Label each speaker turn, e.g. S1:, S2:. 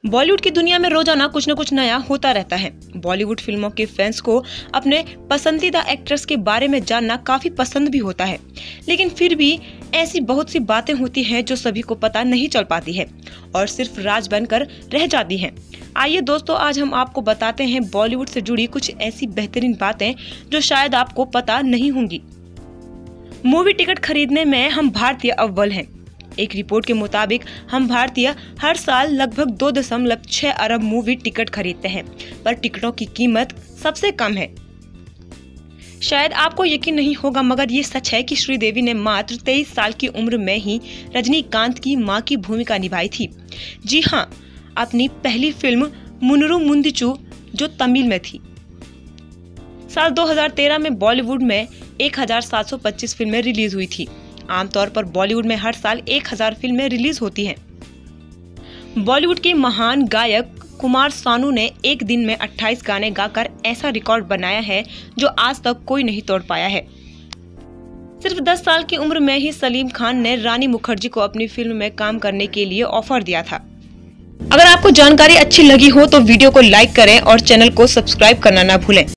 S1: बॉलीवुड की दुनिया में रोजाना कुछ न कुछ नया होता रहता है। बॉलीवुड फिल्मों के फैंस को अपने पसंदीदा एक्ट्रेस के बारे में जानना काफी पसंद भी होता है, लेकिन फिर भी ऐसी बहुत सी बातें होती हैं जो सभी को पता नहीं चल पाती है और सिर्फ राज बनकर रह जाती हैं। आइए दोस्तों, आज हम आपको बताते हैं बॉलीवुड से जुड़ी कुछ ऐसी बेहतरीन बातें जो शायद आपको पता नहीं होंगी। मूवी टिकट खरीदने में हम भारतीय अव्वल हैं। एक रिपोर्ट के मुताबिक हम भारतीय हर साल लगभग 2.6 अरब मूवी टिकट खरीदते हैं, पर टिकटों की कीमत सबसे कम है। शायद आपको यकीन नहीं होगा, मगर ये सच है कि श्रीदेवी ने मात्र 23 साल की उम्र में ही रजनीकांत की मां की भूमिका निभाई थी। जी हाँ, अपनी पहली फिल्म मुन्नुरु मुंदिचु, जो तमिल में थी। साल 2013 में बॉलीवुड में 1725 फिल्में रिलीज हुई थी। आमतौर पर बॉलीवुड में हर साल 1000 फिल्में रिलीज होती हैं। बॉलीवुड के महान गायक कुमार सानू ने एक दिन में 28 गाने गाकर ऐसा रिकॉर्ड बनाया है जो आज तक कोई नहीं तोड़ पाया है। सिर्फ 10 साल की उम्र में ही सलीम खान ने रानी मुखर्जी को अपनी फिल्म में काम करने के लिए ऑफर दिया था। अगर आपको जानकारी अच्छी लगी हो तो वीडियो को लाइक करें और चैनल को सब्सक्राइब करना ना भूलें।